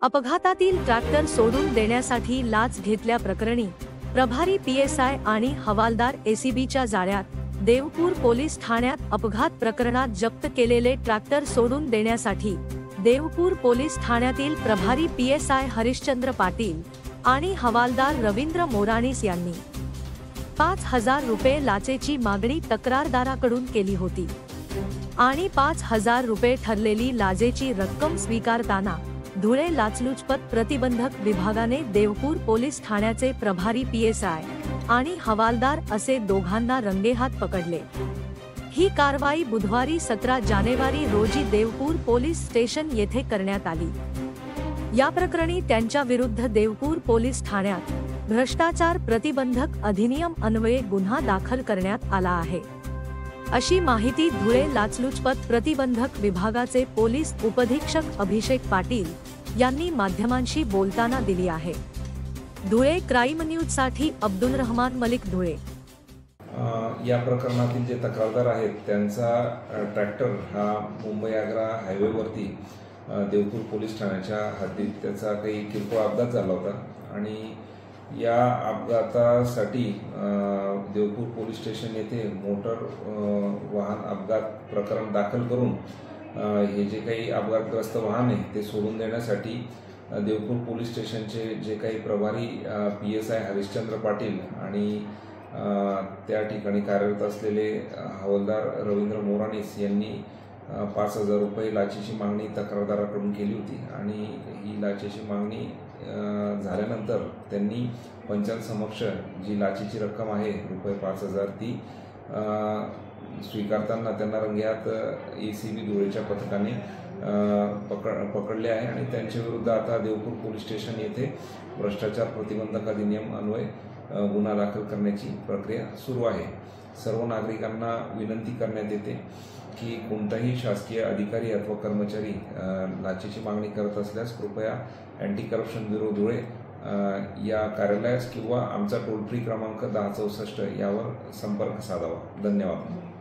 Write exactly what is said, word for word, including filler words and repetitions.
अपघातातील ट्रॅक्टर सोडून देण्यासाठी लाच घेतल्याप्रकरणी प्रभारी पीएसआय आणि हवालदार एसीबीच्या जाळ्यात। देवपूर पोलीस ठाण्यात अपघात प्रकरणात जप्त केलेले ट्रॅक्टर सोडून देण्यासाठी देवपूर पोलीस ठाण्यातील प्रभारी पीएसआय हरिश्चंद्र पाटील आणि हवालदार रवींद्र मोराणीस यांनी पाच हजार रुपये लाचेची मागणी तक्रारदाराकडून केली होती आणि पाच हजार रुपये ठरलेली लाचेची रक्कम स्वीकारताना धुळे लाचलुचपत प्रतिबंधक विभागाने देवपूर पोलीस ठाण्याचे प्रभारी पीएसआय आणि हवालदार असे दोघांना रंगेहात पकडले। ही कारवाई बुधवारी सतरा जानेवारी रोजी देवपूर पोलीस स्टेशन येथे करण्यात आली। या प्रकरणी त्यांच्या विरुद्ध देवपूर पोलीस ठाण्यात भ्रष्टाचार प्रतिबंधक अधिनियम अन्वये गुन्हा दाखल करण्यात आला आहे, अशी माहिती धुळे लाचलुचपत प्रतिबंधक विभागाचे पोलीस उपअधीक्षक अभिषेक पाटील यांनी माध्यमांशी बोलताना दिली आहे। धुळे क्राईम न्यूज साठी अब्दुल रहमान मलिक, धुळे। या प्रकरणातील जे तक्रारदार आहेत त्यांचा ट्रॅक्टर हा मुंबई आग्रा हायवेवरती देवपूर पोलीस ठाण्याच्या हद्दीत त्याचा काही किरकोळ अपघात झाला होता आणि या अपघातासाठी देवपूर पोलीस स्टेशन येथे मोटर वाहन अपघात प्रकरण दाखल करून हे जे काही अपघातग्रस्त वाहन आहे ते सोडून देण्यासाठी देवपूर पोलीस स्टेशनचे जे काही प्रभारी पीएसआय हरिश्चंद्र पाटील आणि त्या ठिकाणी कार्यरत असलेले हवालदार रवींद्र मोराणीस यांनी पाच हजार रुपये लाचेची मागणी तक्रारदाराकडून केली होती आणि ही लाचेची मागणी झाल्यानंतर त्यांनी पंचांसमक्ष जी लाचेची रक्कम आहे रुपये पाच हजार ती स्वीकारताना त्यांना रंगेहात एसीबी धुळेच्या पथकाने पकड पकडले आहे आणि त्यांच्या विरुद्ध आता देवपूर पोलीस स्टेशन येथे भ्रष्टाचार प्रतिबंधक अधिनियम अन्वये गुन्हा दाखल करण्याची प्रक्रिया सुरू आहे। सर्व नागरिकांना विनंती करण्यात येते की कोणताही शासकीय अधिकारी अथवा कर्मचारी लाचेची मागणी करत असल्यास कृपया अँटी करप्शन ब्युरो धुळे या कार्यालयास किंवा आमचा टोल फ्री क्रमांक दहा चौसष्ट यावर संपर्क साधावा। धन्यवाद।